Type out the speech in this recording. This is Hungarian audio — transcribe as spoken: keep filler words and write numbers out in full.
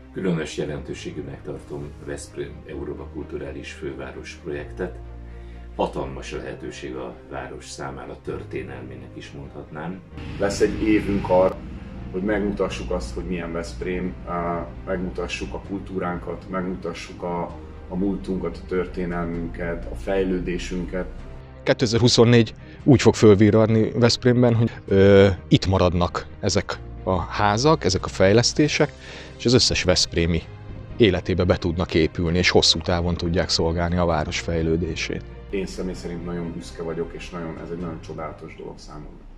Különös jelentőségűnek tartom Veszprém Európa Kulturális Főváros projektet. Hatalmas lehetőség a város számára, történelmének is mondhatnám. Lesz egy évünk arra, hogy megmutassuk azt, hogy milyen Veszprém, megmutassuk a kultúránkat, megmutassuk a, a múltunkat, a történelmünket, a fejlődésünket. kétezer-huszonnégy úgy fog fölvirradni Veszprémben, hogy ö, itt maradnak ezek a házak, ezek a fejlesztések, és az összes veszprémi életébe be tudnak épülni, és hosszú távon tudják szolgálni a város fejlődését. Én személy szerint nagyon büszke vagyok, és nagyon, ez egy nagyon csodálatos dolog számomra.